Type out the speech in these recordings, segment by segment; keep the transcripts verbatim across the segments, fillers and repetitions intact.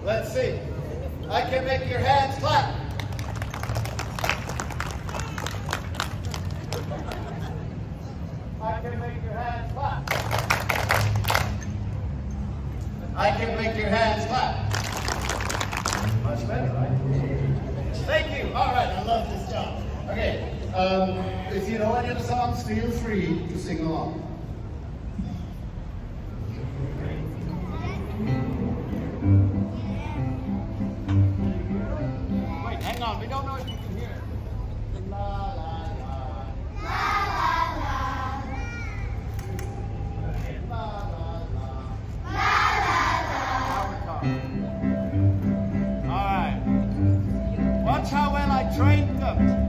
Let's see. I can make your hands clap. I can make your hands clap. I can make your hands clap. Much better, right? Thank you. All right, I love this job. Okay, um, if you know any of the songs, feel free to sing along. Wait, hang on. We don't know if you can hear it. La, la, la. La, la, la. La, la, la. La, la, la. Now we're talking. All right. Watch how well I trained them.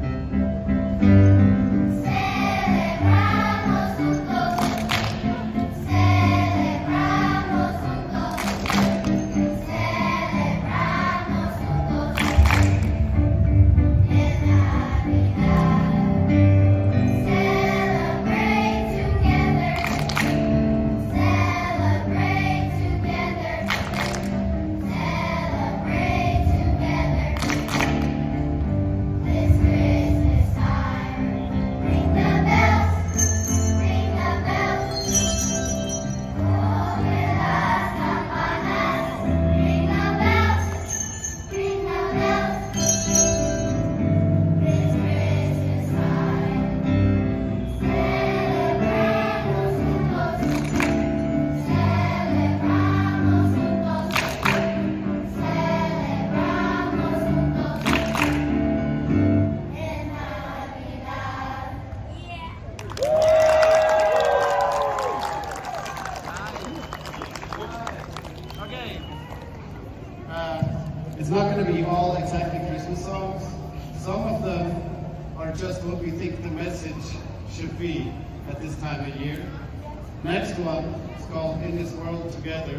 It's not going to be all exactly Christmas songs. Some of them are just what we think the message should be at this time of year. Next one is called In This World Together.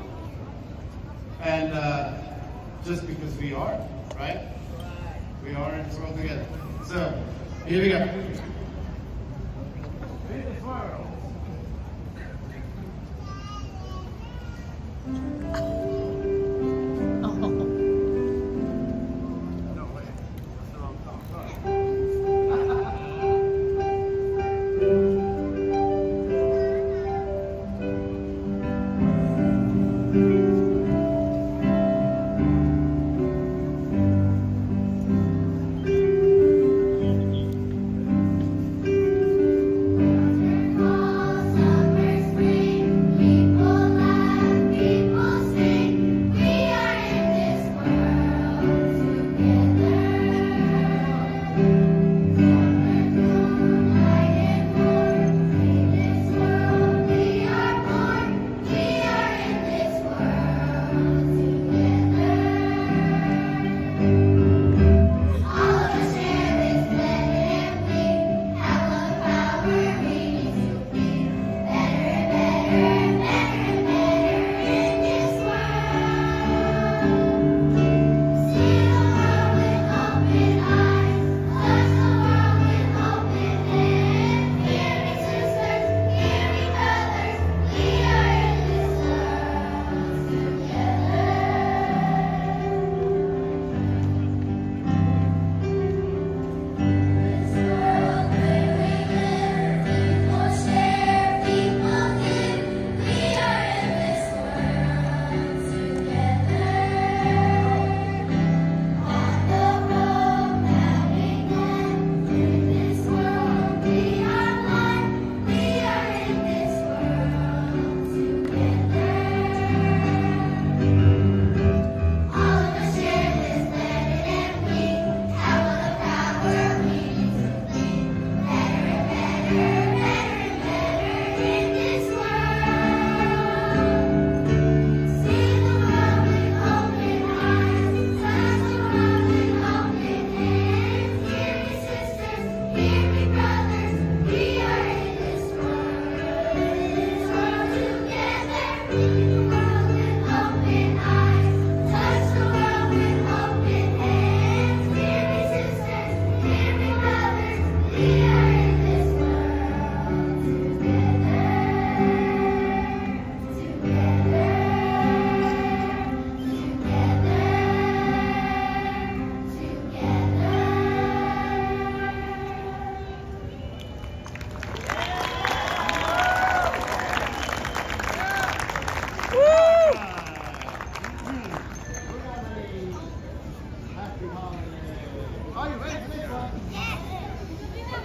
And uh, just because we are, right? We are in this world together. So, here we go. In this world. People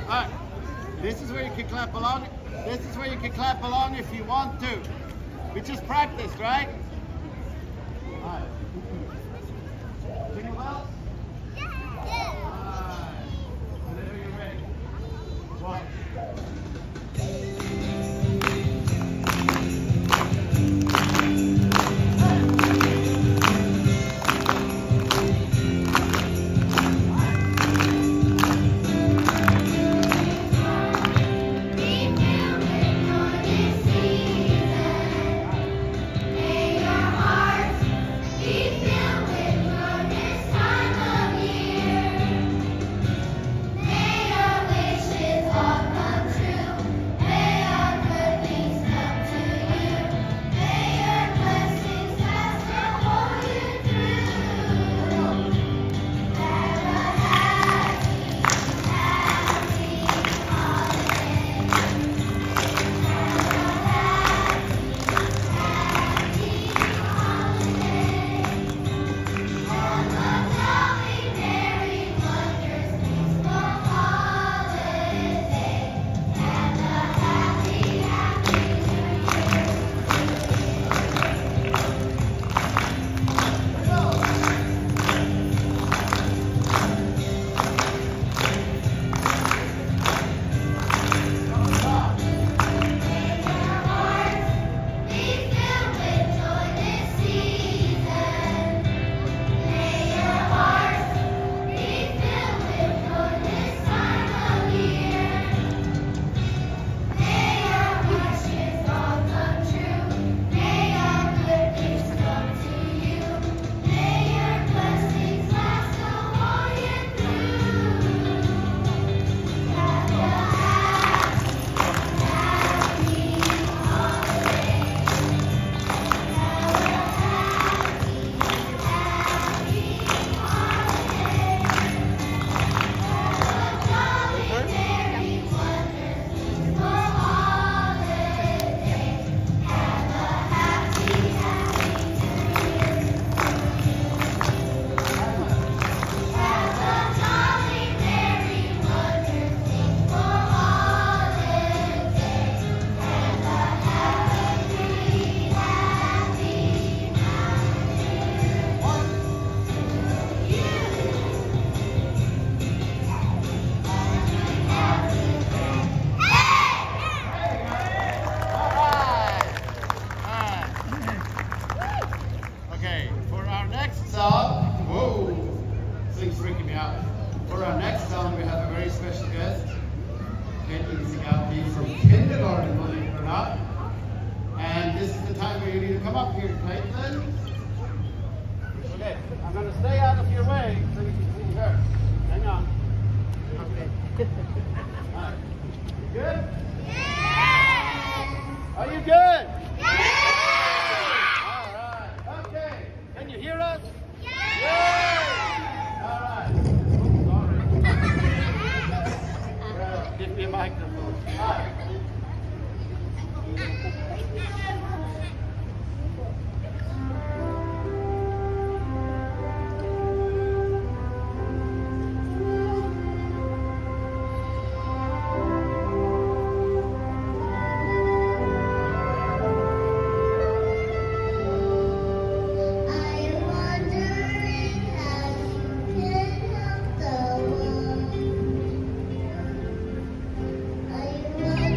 Alright, this is where you can clap along. This is where you can clap along if you want to. We just practiced, right? Alright. Jingle bells? Yeah! Alright. Whenever you're ready. One. For our next song, we have a very special guest. He's got me from kindergarten, believe it or not. And this is the time where you need to come up here, Caitlin. Okay, I'm going to stay out of your way so you can see her. Hang on. Okay. All right. You good? Yeah! Are you good? Yeah! All right. Okay. Can you hear us? Yeah! Yeah! All right. Sorry. Give me a microphone. All right. Are you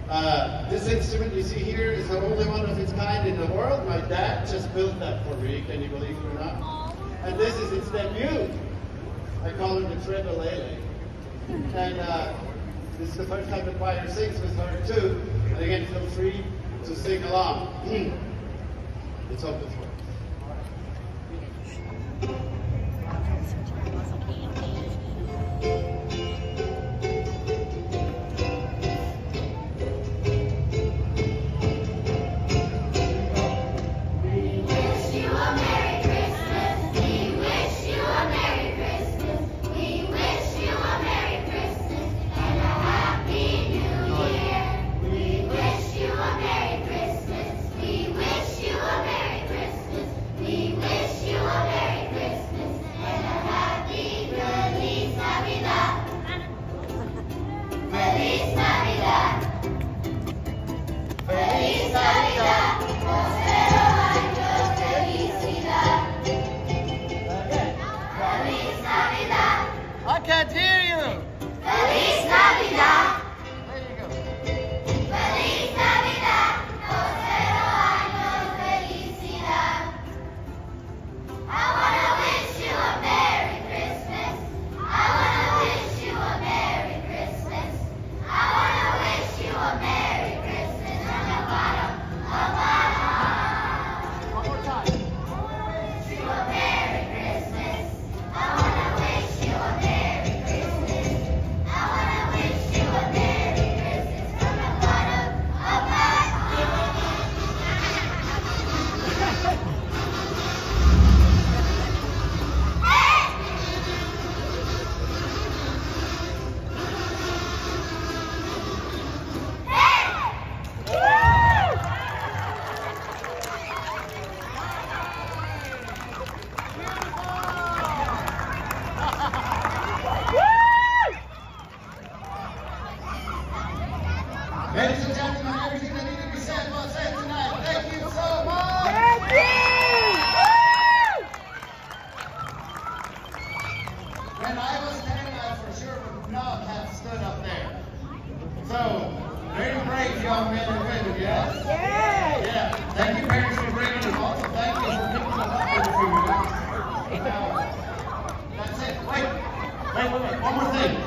Uh, this instrument you see here is the only one of its kind in the world. My dad just built that for me, can you believe it or not? And this is its debut. I call it the Treadle-lele. And uh, this is the first time the choir sings with her too. And again, feel free to sing along. It's open for us. I can't hear you! Feliz Navidad! There you go. Feliz Navidad! Prospero año y felicidad! I wanna wish you a Merry Christmas! I wanna wish you a Merry Christmas! I wanna wish you a Merry Christmas from the bottom of my heart! One more time. I wanna wish you a Merry Christmas! I wanna wish you a Merry Ladies and gentlemen, everything that needed to be said was said tonight. Thank you so much. Thank you! When I was ten, I for sure would not have stood up there. So, very brave young men and women, yes? Yeah! Yeah. Thank you, parents, for bringing them. Also, thank you for picking them up for a few minutes. Now, that's it. Wait. Wait, wait, wait. One more thing.